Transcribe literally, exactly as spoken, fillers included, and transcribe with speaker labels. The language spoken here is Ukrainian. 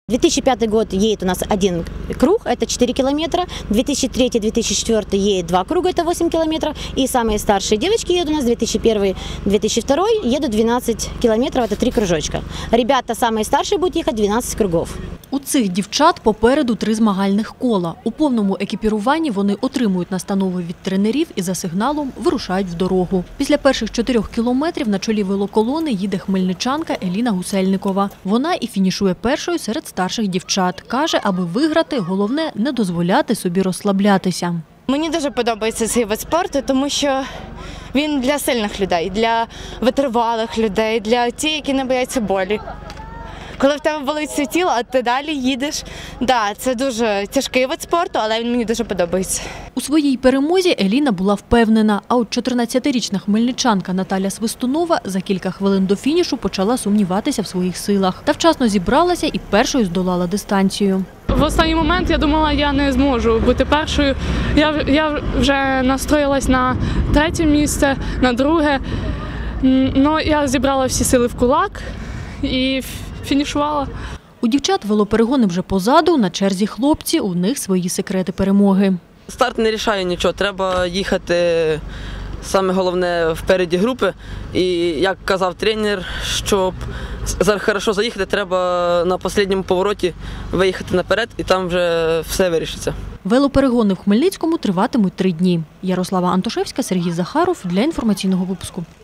Speaker 1: две тысячи пятый год едет у нас один круг, это четыре километра. две тысячи третий — две тысячи четвёртый едет два круга, это восемь километров. И самые старшие девочки едут у нас две тысячи первый — две тысячи второй едут двенадцать километров, это три кружочка. Ребята самые старшие будут ехать двенадцать кругов.
Speaker 2: У цих дівчат попереду три змагальних кола. У повному екіпіруванні вони отримують настанови від тренерів і за сигналом вирушають в дорогу. Після перших чотирьох кілометрів на чолі велоколони їде хмельничанка Еліна Гусельникова. Вона і фінішує першою серед старших дівчат. Каже, аби виграти, головне – не дозволяти собі розслаблятися.
Speaker 3: Мені дуже подобається цей вид спорту, тому що він для сильних людей, для витривалих людей, для тих, які не бояться болі. Коли в тебе болить все тіло, а ти далі їдеш. Да, це дуже тяжкий вид спорту, але він мені дуже подобається.
Speaker 2: У своїй перемозі Еліна була впевнена, а от чотирнадцятирічна хмельничанка Наталя Свистунова за кілька хвилин до фінішу почала сумніватися в своїх силах. Та вчасно зібралася і першою здолала дистанцію.
Speaker 4: В останній момент я думала, я не зможу бути першою. Я, я вже настроїлась на третє місце, на друге. Но я зібрала всі сили в кулак і фінішувала.
Speaker 2: У дівчат велоперегони вже позаду, на черзі хлопці, у них свої секрети перемоги.
Speaker 5: Старт не рішає нічого, треба їхати, саме головне, впереді групи. І, як казав тренер, щоб хорошо заїхати, треба на останньому повороті виїхати наперед, і там вже все вирішиться.
Speaker 2: Велоперегони в Хмельницькому триватимуть три дні. Ярослава Антошевська, Сергій Захаров для інформаційного випуску.